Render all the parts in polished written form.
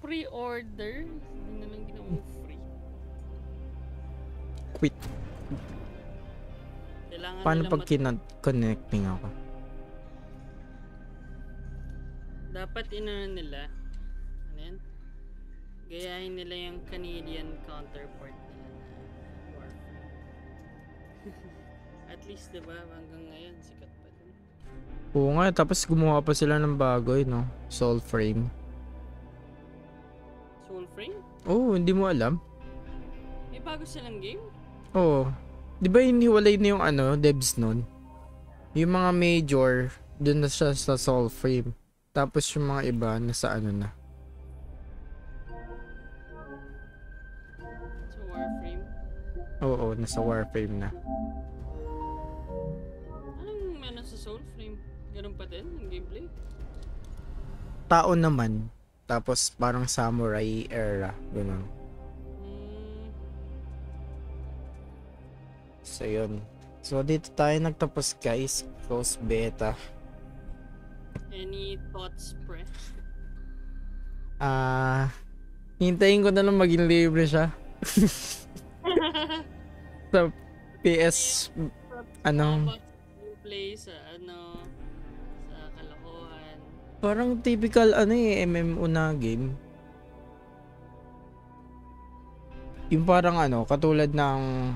Pre-order? Hindi na lang ginawa free. Wait, Kailangan paano nila pag connecting ako? dapat inano nila. Ano yan? Gayahin nila yung Canadian counterpart nila na Warframe. At least, diba, hanggang ngayon, sikat pa din. Oo nga, tapos gumawa pa sila ng bago, no? Soulframe. Soulframe? Oo, hindi mo alam? May bago silang game? Oo. Di ba hiniwalay na yung devs nun? Yung mga major, dun na siya sa Soulframe. Tapos yung mga iba, nasa na. Sa Warframe? Oo, nasa Warframe na. Anong meron sa Soulframe? Ganun pa din yung gameplay? Tao naman. Tapos parang samurai era. Ganun. So yun. So dito tayo nagtapos guys. Close beta. Any thoughts, pre? Hintayin ko na lang maging libre siya. Sa PS Play sa sa kalokohan. Parang typical MMO na game. Yung parang katulad ng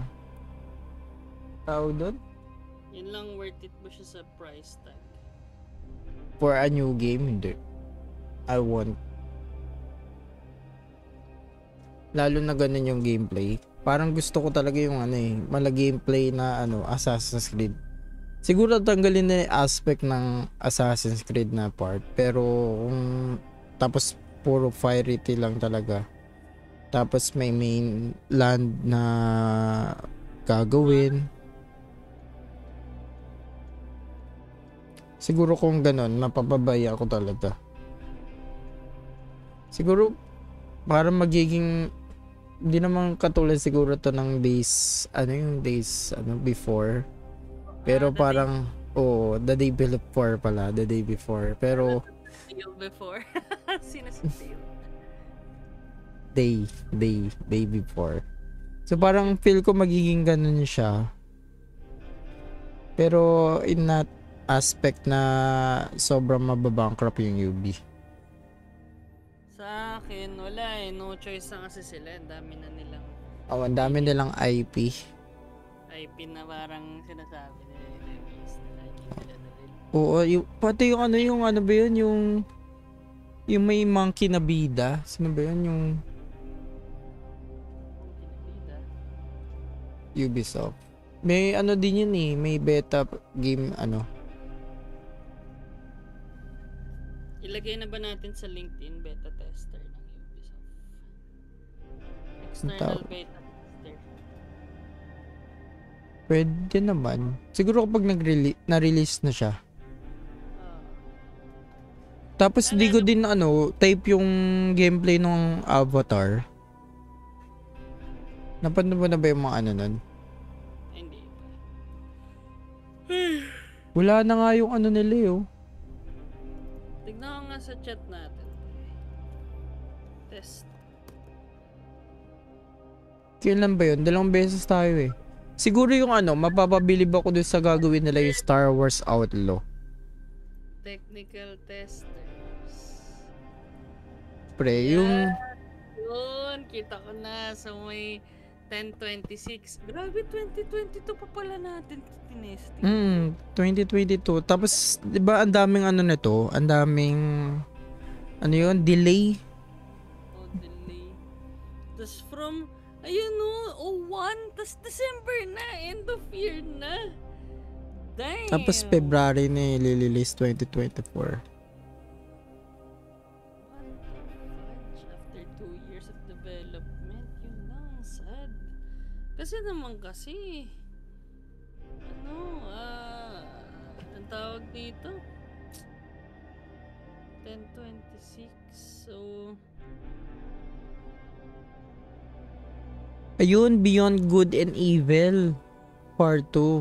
tawag doon? Yun lang, worth it ba siya sa price tag? For a new game, hindi. I want. Lalo na ganun yung gameplay. Parang gusto ko talaga yung mala gameplay na Assassin's Creed. Siguro tanggalin na yung aspect ng Assassin's Creed na part. Pero tapos puro fairy tale lang talaga. Tapos may main land na gagawin. Siguro kung ganun, mapapabaya ako talaga. Siguro, para magiging, hindi naman katulad siguro to ng days, before. Pero parang, the day before pala, the day before. Pero, before? Sino si Phil? Day before. So parang feel ko magiging ganun siya. Pero, in that aspect na sobrang mababankrupt yung UB. Sa akin, wala no choice na kasi sila. Ang dami na nilang ang dami nilang IP. IP na parang sinasabi nila release nila. Oo, pati yung ba yun, yung may monkey na bida. Sino ba yun? Yung Ubisoft. May din yun may beta game Ilagay na ba natin sa LinkedIn beta tester ng Ubisoft? External beta tester. Pwede naman. Siguro kapag na-release na siya. Tapos di ko din type yung gameplay ng Avatar. Napanood mo na ba yung mga nun? Hindi. Wala na nga yung nila Tignan ko nga sa chat natin. Test. Kailan ba yun? 2 beses tayo Siguro yung mapapabilib ako dun sa gagawin nila yung Star Wars Outlaw. Technical testers. Pre, yung yun, kita ko na sa may 1026. Grabe, 2022 pa pala natin tinesting. 2022. Tapos, di ba ang daming nito? Ang daming, yun? Delay? Delay. Tapos from, 01, tapos December na, end of year na. Damn. Tapos February na ilililis 2024. After 2 years of development, yun lang, sad. Kasi naman ang tawag dito? 1026, so... Ayun, Beyond Good and Evil, Part 2.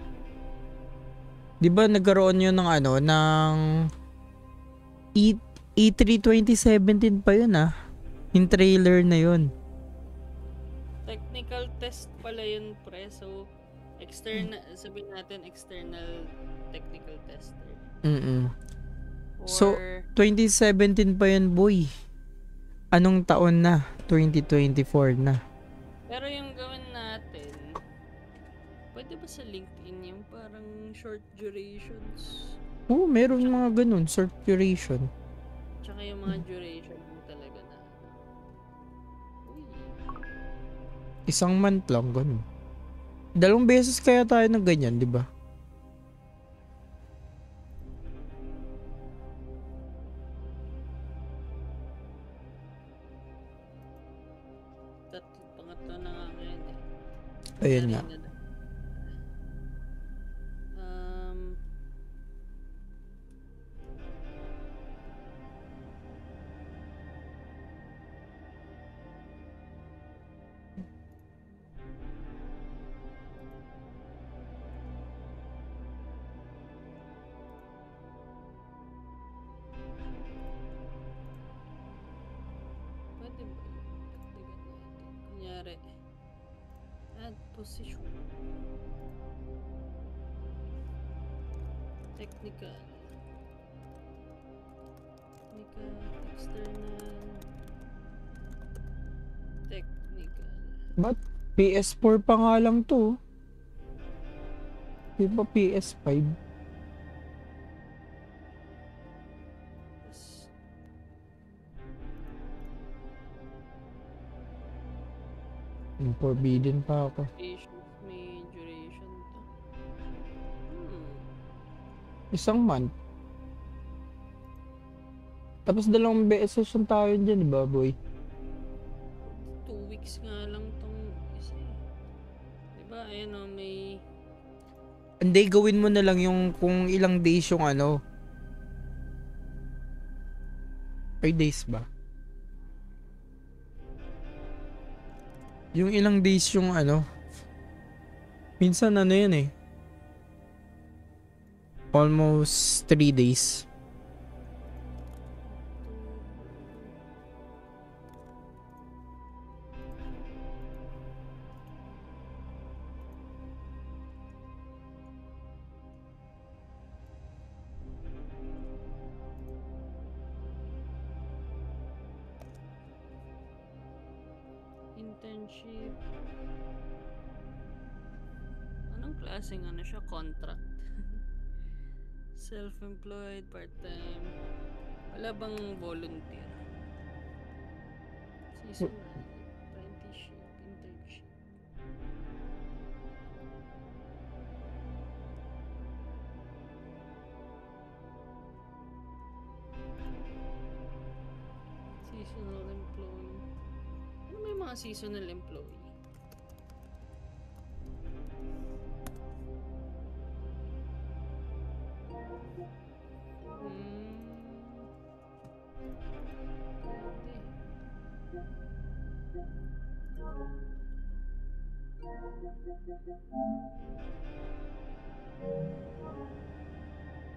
Di ba nagkaroon yun ng ng E3 2017 pa yun ah. Yung trailer na yun. Technical test pala yun, pre. So, sabihin natin external technical tester. Mm-mm. So, Or, 2017 pa yun, boy. Anong taon na? 2024 na. pero yung gawin natin, pwede ba sa LinkedIn yung parang short durations? Oo, meron mga ganun, short duration. Tsaka yung mga duration mo talaga na. Uy, 1 month lang, ganun. 2 beses kaya tayo ng ganyan, di ba? pangatlo na nga ngayon eh. Ayun Nangyari nga. na. Um, pwede ba yun? Dagdagan natin. Kunyari, add position. Technical. External. Technical. Ba't PS4 pa nga lang to? Di ba PS5? Yes. Forbidden pa ako. May duration to. 1 month. Tapos 2 beses yung tayo dyan, di ba, boy? 2 weeks nga lang tong isa eh. Diba, ayun o, may... Hindi, gawin mo na lang yung kung ilang days yung ano. 5 days ba? Yung ilang days yung ano. Minsan ano yun eh. Almost 3 days. Internship. Anong klaseng ano siya? Contract. Self-employed, part-time. Wala bang volunteer? Seasonal, apprenticeship, internship. Seasonal employee. Ano may mga seasonal employee?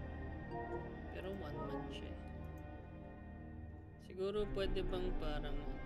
Pero 1 month siya. Siguro pwede bang parang